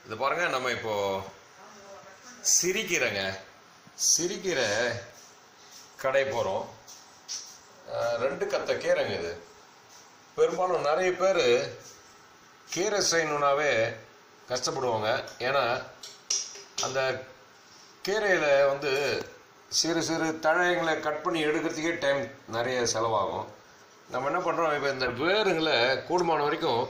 இது பாருங்க, நம்ம இப்போ சிரிக்கீரை கடை போகிறோம். 2 கத்த கீரைங்க இது. பெரும்பாலும் நிறைய பேர் கீரை செய்யணுன்னாவே கஷ்டப்படுவாங்க. ஏன்னா அந்த கீரையில் வந்து சிறு சிறு தழைகளை கட் பண்ணி எடுக்கிறதுக்கே டைம் நிறைய செலவாகும். நம்ம என்ன பண்ணுறோம், இப்போ இந்த வேருங்களை கூடுமான வரைக்கும்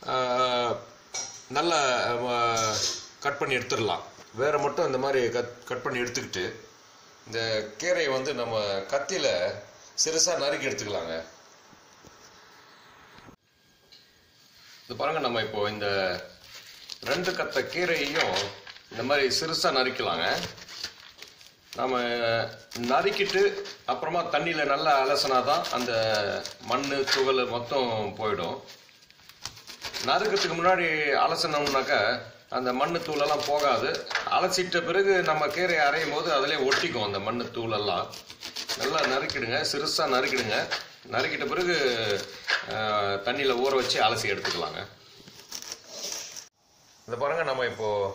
நல்லா கட் பண்ணி எடுத்துடலாம். வேரை மட்டும் இந்த மாதிரி கட் பண்ணி எடுத்துக்கிட்டு இந்த கீரையை வந்து நம்ம கத்தியில் சிறுசாக நறுக்கி எடுத்துக்கலாங்க. இது பாருங்கள், நம்ம இப்போ இந்த 2 கத்த கீரையையும் இந்த மாதிரி சிறுசாக நறுக்கலாங்க. நம்ம நறுக்கிட்டு அப்புறமா தண்ணியில் நல்லா அலசினா தான் அந்த மண் துகள் மொத்தம் போயிடும். நறுக்கிறதுக்கு முன்னாடி அலசினோம்னாக்கா அந்த மண் தூளெல்லாம் போகாது. அலசிட்ட பிறகு நம்ம கீரையை அரையும் போது அதிலே ஒட்டிக்கும் அந்த மண் தூளெல்லாம். நல்லா நறுக்கிடுங்க, சிறுசாக நறுக்கிடுங்க. நறுக்கிட்ட பிறகு தண்ணியில் ஊற வச்சு அலசி எடுத்துக்கலாங்க. இதை பாருங்கள், நம்ம இப்போது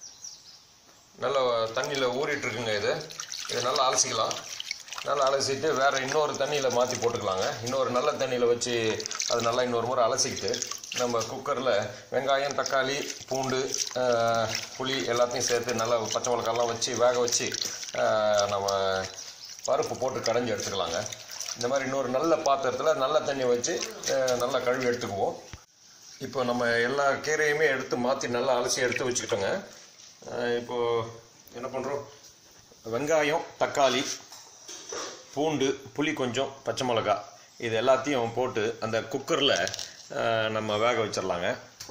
நல்லா தண்ணியில் ஊறிட்டுருக்குங்க. இதை நல்லா அலசிக்கலாம். நல்லா அலசிட்டு வேறு இன்னொரு தண்ணியில் மாற்றி போட்டுக்கலாங்க. இன்னொரு நல்ல தண்ணியில் வச்சு அது நல்லா இன்னொரு முறை அலசிக்கிட்டு நம்ம குக்கரில் வெங்காயம், தக்காளி, பூண்டு, புளி எல்லாத்தையும் சேர்த்து நல்லா பச்சை மிளகாலாம் வச்சு வேக வச்சு நம்ம பருப்பு போட்டு கடைஞ்சி எடுத்துக்கலாங்க. இந்த மாதிரி இன்னொரு நல்ல பாத்திரத்தில் நல்ல தண்ணி வச்சு நல்லா கழுவி எடுத்துக்குவோம். இப்போ நம்ம எல்லா கீரையுமே எடுத்து மாற்றி நல்லா அலசி எடுத்து வச்சுக்கிட்டோங்க. இப்போது என்ன பண்ணுறோம், வெங்காயம், தக்காளி, பூண்டு, புளி கொஞ்சம், பச்சை மிளகா இது எல்லாத்தையும் போட்டு அந்த குக்கரில் நம்ம வேக வச்சிடலாங்க.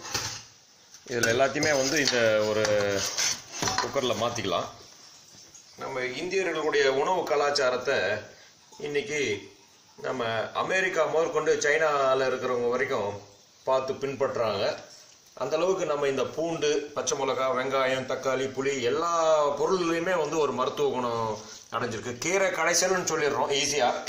இதில் எல்லாத்தையுமே வந்து இந்த ஒரு குக்கரில் மாற்றிக்கலாம். நம்ம இந்தியர்களுடைய உணவு கலாச்சாரத்தை இன்றைக்கி நம்ம அமெரிக்கா முதற்கொண்டு சைனாவில் இருக்கிறவங்க வரைக்கும் பார்த்து பின்பற்றுறாங்க. அந்தளவுக்கு நம்ம இந்த பூண்டு, பச்சை மிளகா, வெங்காயம், தக்காளி, புளி எல்லா பொருள்லையுமே வந்து ஒரு மருத்துவ குணம் அடைஞ்சிருக்கு. கீரை கடைசல்னு சொல்லிடுறோம் ஈஸியாக.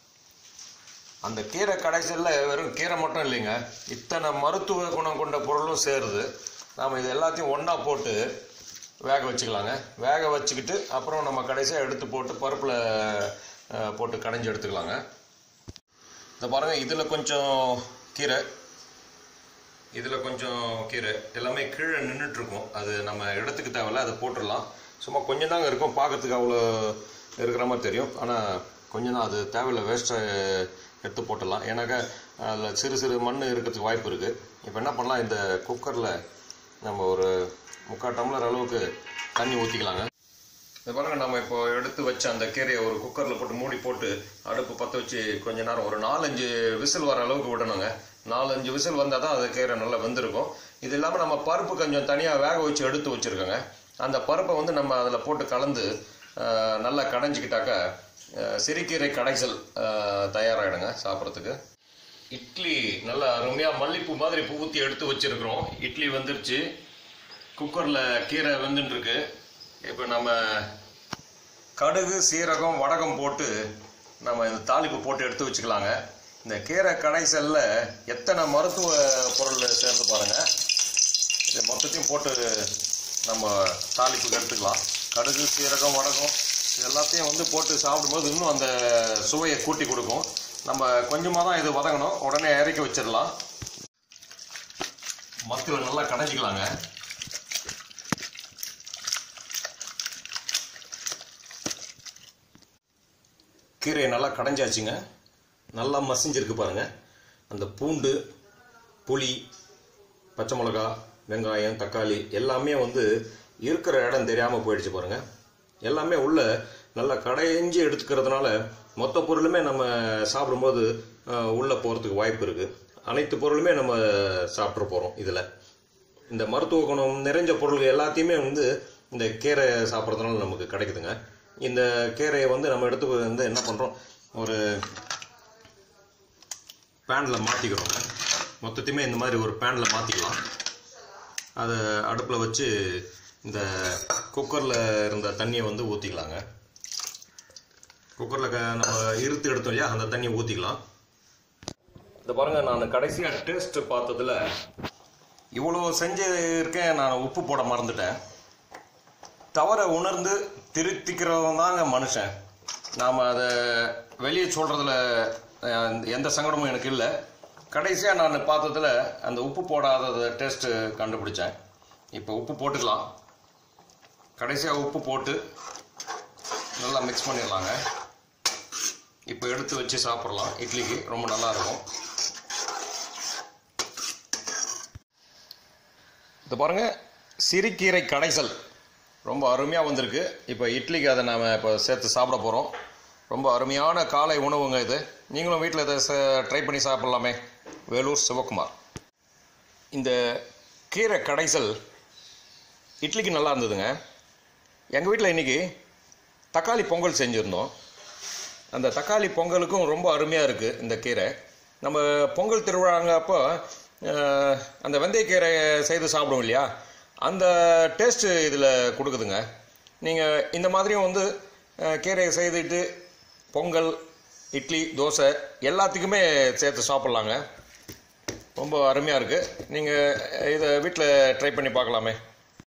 அந்த கீரை கடைசலில் வெறும் கீரை மட்டும் இல்லைங்க, இத்தனை மருத்துவ குணம் கொண்ட பொருளும் சேருது. நாம் இது எல்லாத்தையும் ஒன்றா போட்டு வேக வச்சுக்கலாங்க. வேக வச்சுக்கிட்டு அப்புறம் நம்ம கடைசியாக எடுத்து போட்டு பருப்பில் போட்டு கடைஞ்சி எடுத்துக்கலாங்க. இந்த பாருங்கள், இதில் கொஞ்சம் கீரை, இதில் கொஞ்சம் கீரை எல்லாமே கீழே நின்றுட்டுருக்கும். அது நம்ம இடத்துக்கு தேவையில்ல, அதை போட்டுடலாம். சும்மா கொஞ்சம் தாங்க இருக்கும், பார்க்கறதுக்கு அவ்வளோ இருக்கிற மாதிரி தெரியும். ஆனால் கொஞ்சம் தான், அது தேவையில்லை, வேஸ்ட்டை எடுத்து போட்டுடலாம். ஏன்னாக்கா அதில் சிறு சிறு மண் இருக்கிறதுக்கு வாய்ப்பு இருக்குது. இப்போ என்ன பண்ணலாம், இந்த குக்கரில் நம்ம ஒரு 3/4 டம்ளர் அளவுக்கு தண்ணி ஊற்றிக்கலாங்க. இது பாருங்கள், நம்ம இப்போ எடுத்து வச்ச அந்த கீரையை ஒரு குக்கரில் போட்டு மூடி போட்டு அடுப்பு பற்ற வச்சு கொஞ்ச நேரம் ஒரு 4-5 விசில் வர அளவுக்கு விடணுங்க. 4-5 விசில் வந்தால் தான் அது கீரை நல்லா வெந்திருக்கும். இது இல்லாமல் நம்ம பருப்பு கொஞ்சம் தனியாக வேக வச்சு எடுத்து வச்சுருக்கோங்க. அந்த பருப்பை வந்து நம்ம அதில் போட்டு கலந்து நல்லா கடைஞ்சிக்கிட்டாக்கா சிறுகீரை கடைசல் தயாராகிடுங்க சாப்பிட்றதுக்கு. இட்லி நல்லா அருமையாக மல்லிப்பூ மாதிரி ஊற்றி எடுத்து வச்சுருக்குறோம். இட்லி வந்துருச்சு, குக்கரில் கீரை வெந்துட்டுருக்கு. இப்போ நம்ம கடுகு, சீரகம், வடகம் போட்டு நம்ம இந்த தாளிப்பு போட்டு எடுத்து வச்சுக்கலாங்க. இந்த கீரை கடைசலில் எத்தனை மருத்துவ பொருள் சேர்த்து பாருங்கள். இது மொத்தத்தையும் போட்டு நம்ம தாளிப்புக்கு எடுத்துக்கலாம். கடுகு, சீரகம், வடகம் இது எல்லாத்தையும் வந்து போட்டு சாப்பிடும்போது இன்னும் அந்த சுவையை கூட்டி கொடுக்கும். நம்ம கொஞ்சமாக தான் இது வதங்கணும், உடனே இறக்கி வச்சிடலாம். மத்தில் நல்லா கடைஞ்சிக்கலாங்க. கீரையை நல்லா கடைஞ்சாச்சுங்க. நல்லா மசிஞ்சிருக்கு பாருங்கள். அந்த பூண்டு, புளி, பச்சை மிளகா, வெங்காயம், தக்காளி எல்லாமே வந்து இருக்கிற இடம் தெரியாமல் போயிடுச்சு பாருங்கள். எல்லாமே உள்ள நல்லா கடைஞ்சி எடுத்துக்கிறதுனால மொத்த பொருளுமே நம்ம சாப்பிடும்போது உள்ளே போகிறதுக்கு வாய்ப்பு இருக்குது. அனைத்து பொருளுமே நம்ம சாப்பிட்ற போகிறோம். இதில் இந்த மருத்துவ குணம் நிறைஞ்ச பொருள் எல்லாத்தையுமே வந்து இந்த கீரை சாப்பிட்றதுனால நமக்கு கிடைக்குதுங்க. இந்த கீரையை வந்து நம்ம எடுத்து வந்து என்ன பண்ணுறோம், ஒரு பேனில் மாற்றிக்கிறோங்க. மொத்தத்தையுமே இந்த மாதிரி ஒரு பேனில் மாற்றிக்கலாம். அதை அடுப்பில் வச்சு இந்த குக்கரில் இருந்த தண்ணியை வந்து ஊற்றிக்கலாங்க. குக்கரில் நம்ம இருத்து எடுத்தோம் இல்லையா, அந்த தண்ணியை ஊற்றிக்கலாம். இந்த பாருங்கள், நான் கடைசியாக டேஸ்ட்டு பார்த்ததில் இவ்வளோ செஞ்சிருக்கேன், நான் உப்பு போட மறந்துட்டேன். தவறை உணர்ந்து திருத்திக்கிறவன் தாங்க மனுஷன். நாம் அதை வெளியே சொல்கிறதுல எந்த சங்கடமும் எனக்கு இல்லை. கடைசியாக நான் பார்த்ததில் அந்த உப்பு போடாத டேஸ்ட்டு கண்டுபிடிச்சேன். இப்போ உப்பு போட்டுக்கலாம். கடைசியாக உப்பு போட்டு நல்லா மிக்ஸ் பண்ணிடலாங்க. இப்போ எடுத்து வச்சு சாப்பிட்லாம். இட்லிக்கு ரொம்ப நல்லாயிருக்கும். இது பாருங்கள், சிறுகீரை கடைசல் ரொம்ப அருமையாக வந்திருக்கு. இப்போ இட்லிக்கு அதை நாம் இப்போ சேர்த்து சாப்பிட போகிறோம். ரொம்ப அருமையான காலை உணவுங்க இது. நீங்களும் வீட்டில் இதை ட்ரை பண்ணி சாப்பிட்லாமே. வேலூர் சிவகுமார். இந்த கீரை கடைசல் இட்லிக்கு நல்லா இருந்ததுங்க. எங்கள் வீட்டில் இன்றைக்கி தக்காளி பொங்கல் செஞ்சுருந்தோம். அந்த தக்காளி பொங்கலுக்கும் ரொம்ப அருமையாக இருக்குது இந்த கீரை. நம்ம பொங்கல் திருவிழாங்க அப்போ அந்த வெந்தயக்கீரை செய்து சாப்பிடுவோம் இல்லையா, அந்த டேஸ்ட்டு இதில் கொடுக்குதுங்க. நீங்கள் இந்த மாதிரியும் வந்து கீரையை செய்துட்டு பொங்கல், இட்லி, தோசை எல்லாத்துக்குமே சேர்த்து சாப்பிட்லாங்க. ரொம்ப அருமையாக இருக்குது. நீங்கள் இதை வீட்டில் ட்ரை பண்ணி பார்க்கலாமே.